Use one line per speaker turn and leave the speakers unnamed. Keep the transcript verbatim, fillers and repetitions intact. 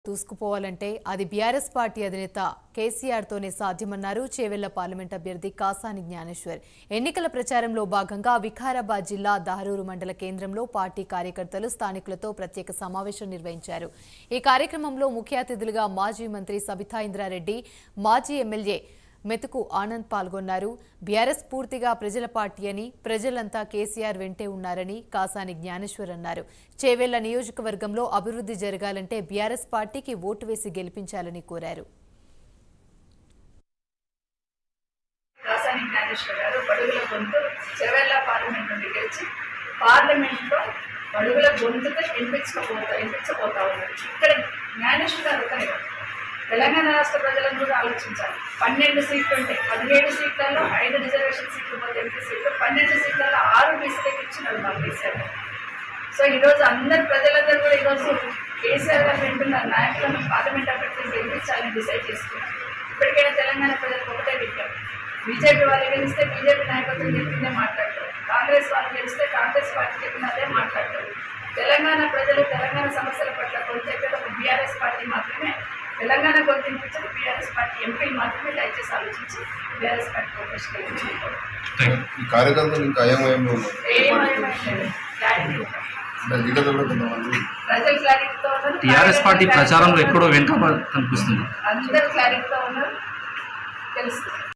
దూసుకుపోవాలంటే అది BRS party అధినేత కేసీఆర్ తోనే సాధ్యమన్నారు చేవెళ్ల పార్లమెంట్ అభ్యర్థి కాసాని జ్ఞానేశ్వర్. ఎన్నికల ప్రచారంలో భాగంగా వికారాబాద్ జిల్లా దహరూరు మండల కేంద్రంలో పార్టీ కార్యకర్తలు స్థానికులతో ప్రత్యేక సమావేశం నిర్వహించారు. ఈ కార్యక్రమంలో ముఖ్య అతిథులుగా మాజీ మంత్రి సబితా ఇంద్రారెడ్డి, మాజీ ఎమ్మెల్యే మెతుకు ఆనంద్ పాల్గొన్నారు. బీఆర్ఎస్ పూర్తిగా ప్రజల పార్టీ అని, ప్రజలంతా కేసీఆర్ వెంటే ఉన్నారని కాసాని జ్ఞానేశ్వర్ అన్నారు. చేవెళ్ల నియోజకవర్గంలో అభివృద్ధి జరగాలంటే బీఆర్ఎస్ పార్టీకి ఓటు వేసి గెలిపించాలని కోరారు.
కాసాని జ్ఞానేశ్వర్ గారు బడుగుల గొంతు చేవెళ్ల పార్లమెంట్ నుండి గెలిచి పార్లమెంట్లో బడుగుల గొంతుగా వినిపించకపోతా వినిపించబోతా ఉన్నారు. ఇక్కడ జ్ఞానేశ్వర్ గారు ఒకరే తెలంగాణ రాష్ట్ర ప్రజలను కూడా ఆలోచించాలి. పన్నెండు సీట్లు ఉంటే పదిహేడు సీట్లలో ఐదు రిజర్వేషన్ సీట్లు పోతే ఎంపీ సీట్లు, పన్నెండు సీట్లలో ఆరు బీసీలకు ఇచ్చినారు మా కేసీఆర్ గారు. సో ఈరోజు అందరు ప్రజలందరూ కూడా ఈరోజు కేసీఆర్ గారు వింటున్నారు, నాయకులను పార్లమెంట్ అభ్యర్థులు గెలిపించాలని డిసైడ్ చేసుకున్నారు. ఇప్పటికైనా తెలంగాణ ప్రజలకు ఒకటే విషయం, బీజేపీ వాళ్ళు గెలిస్తే బీజేపీ నాయకత్వం చెప్పిందే మాట్లాడతారు, కాంగ్రెస్ వాళ్ళు గెలిస్తే కాంగ్రెస్ పార్టీ చెప్పినదే మాట్లాడతారు. తెలంగాణ ప్రజలు తెలంగాణ సమస్యల పట్ల కొంత బీఆర్ఎస్ పార్టీ మాత్రమే, తెలంగాణ గుర్తింపించిన బీఆర్ఎస్ పార్టీ ఎంపీలు మాత్రమే దయచేసి ఆలోచించి బీఆర్ఎస్ పార్టీ ప్రవేశించుకుంటారు. ప్రజలు క్లారిటీతో ఉన్నారు,
టీఆర్ఎస్ పార్టీ ప్రచారంలో ఎక్కడో వెనుక కనిపిస్తుంది,
అందరూ క్లారిటీతో ఉన్నారు, తెలుస్తుంది.